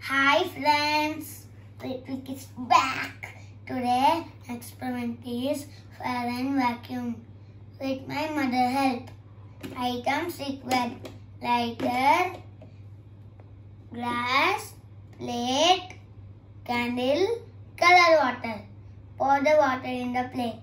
Hi friends, Ritvik is back. Today experiment is fire and vacuum. With my mother help. Items required: lighter, glass, plate, candle, color water. Pour the water in the plate.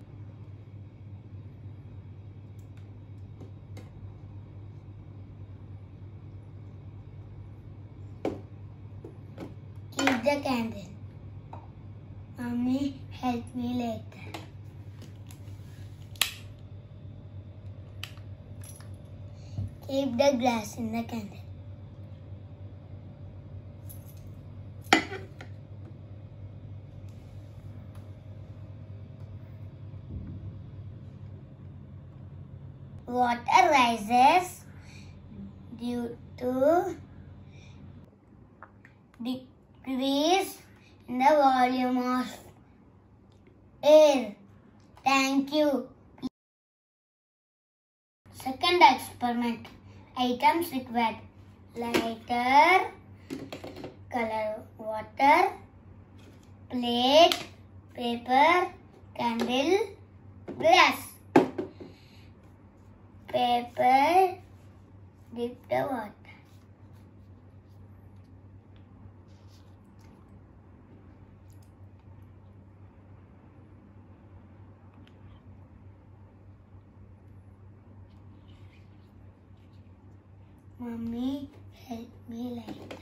Keep the candle. Mommy, help me later. Keep the glass in the candle. Water rises due to decrease in the volume of air. Thank you. Second experiment. Items required: lighter, color water, plate, paper, candle, glass. Paper, dip the water. Mommy, help me later.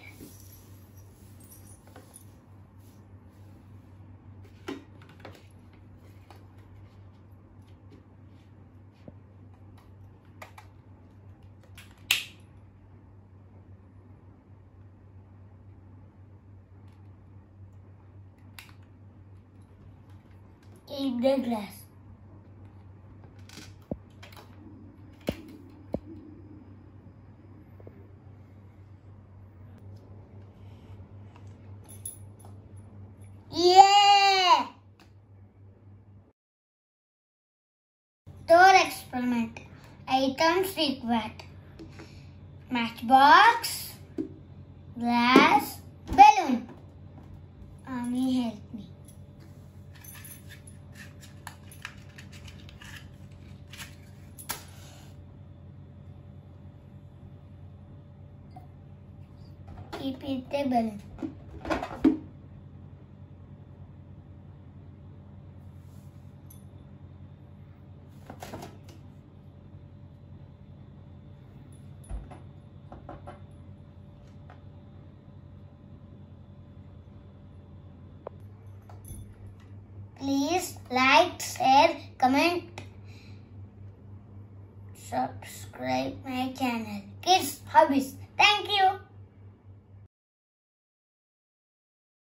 Keep the glass. Yeah! Third experiment. Items required: matchbox, glass, balloon. Mommy, help me. Keep it the balloon. Please like, share, comment, subscribe my channel. Kids Hobbies. Thank you.